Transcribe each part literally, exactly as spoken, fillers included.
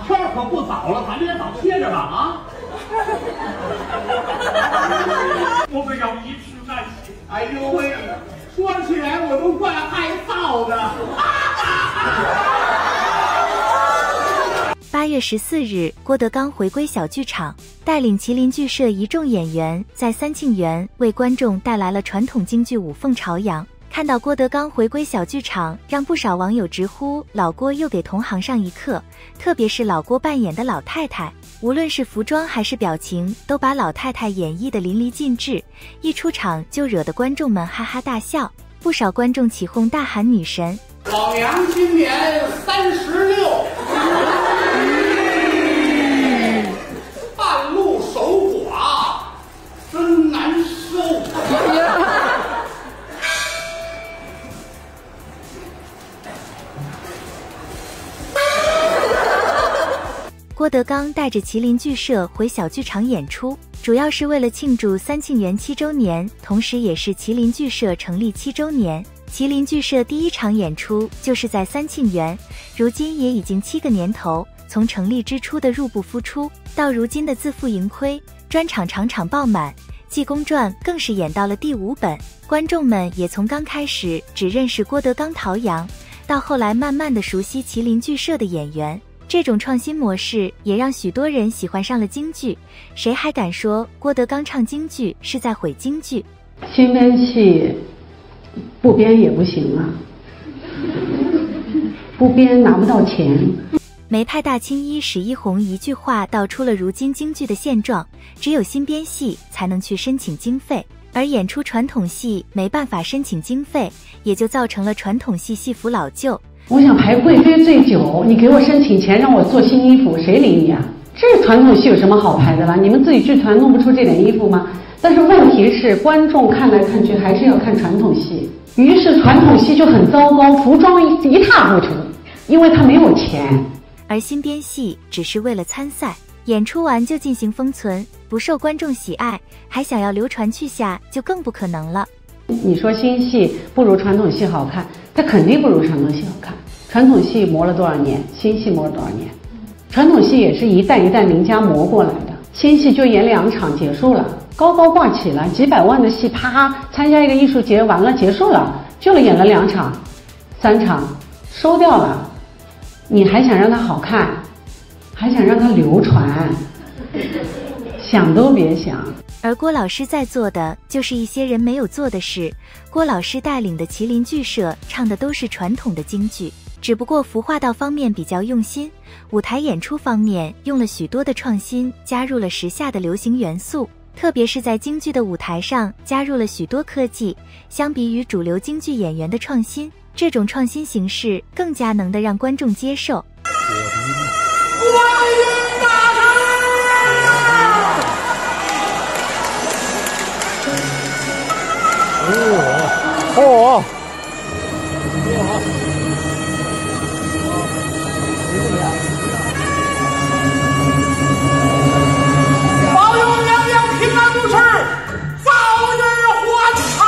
天可不早了，咱们也早歇着吧啊！ 我们要一直难行。 哎呦喂，说起来我都怪害臊的。 八月十四日，郭德纲回归小剧场，带领麒麟剧社一众演员在三庆园为观众带来了传统京剧《五凤朝阳》。看到郭德纲回归小剧场，让不少网友直呼老郭又给同行上一课，特别是老郭扮演的老太太，无论是服装还是表情，都把老太太演绎得淋漓尽致，一出场就惹得观众们哈哈大笑，不少观众起哄大喊女神。 老娘今年三十六，半路守寡，真难受。 郭德纲带着麒麟剧社回小剧场演出，主要是为了庆祝三庆园七周年，同时也是麒麟剧社成立七周年。麒麟剧社第一场演出就是在三庆园，如今也已经七个年头，从成立之初的入不敷出，到如今的自负盈亏，专场场场爆满，《济公传》更是演到了第五本，观众们也从刚开始只认识郭德纲、陶阳，到后来慢慢的熟悉麒麟剧社的演员。这种创新模式也让许多人喜欢上了京剧，谁还敢说郭德纲唱京剧是在毁京剧？ 新编戏不编也不行啊，不编拿不到钱。 梅派大青衣史一红一句话道出了如今京剧的现状，只有新编戏才能去申请经费，而演出传统戏没办法申请经费，也就造成了传统戏戏服老旧。 我想排贵妃醉酒，你给我申请钱让我做新衣服，谁理你啊？这传统戏有什么好排的啦？你们自己剧团弄不出这点衣服吗？但是问题是，观众看来看去还是要看传统戏，于是传统戏就很糟糕，服装一一塌糊涂，因为他没有钱。 而新编戏只是为了参赛，演出完就进行封存，不受观众喜爱，还想要流传去下，就更不可能了。 你说新戏不如传统戏好看，它肯定不如传统戏好看。传统戏磨了多少年，新戏磨了多少年？传统戏也是一代一代名家磨过来的，新戏就演两场结束了，高高挂起了，几百万的戏，啪，参加一个艺术节完了结束了，就演了两场、三场，收掉了。你还想让它好看，还想让它流传，想都别想。 而郭老师在做的就是一些人没有做的事。郭老师带领的麒麟剧社唱的都是传统的京剧，只不过服化道方面比较用心，舞台演出方面用了许多的创新，加入了时下的流行元素，特别是在京剧的舞台上加入了许多科技。相比于主流京剧演员的创新，这种创新形式更加能的让观众接受。 哦哦， 保佑娘娘平安无事，早日还朝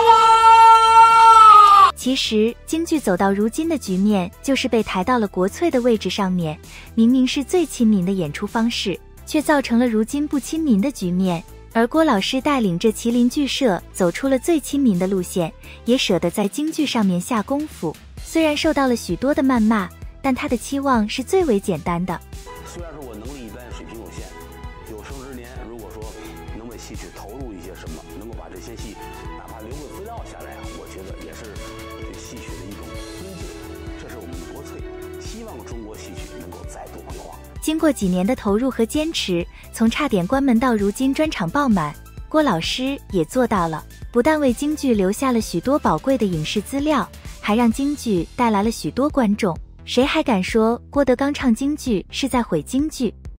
啊！ 其实京剧走到如今的局面，就是被抬到了国粹的位置上面，明明是最亲民的演出方式，却造成了如今不亲民的局面。而郭老师带领着麒麟剧社走出了最亲民的路线，也舍得在京剧上面下功夫。虽然受到了许多的谩骂，但他的期望是最为简单的。 虽然说我能力一般，水平有限，有生之年如果说能为戏曲投入一些什么，能够把这些戏哪怕留个资料下来，我觉得也是对戏曲的一种尊敬。这是我们的国粹，希望中国戏曲能够再度辉煌。 经过几年的投入和坚持，从差点关门到如今专场爆满，郭老师也做到了，不但为京剧留下了许多宝贵的影视资料，还让京剧带来了许多观众。谁还敢说郭德纲唱京剧是在毁京剧？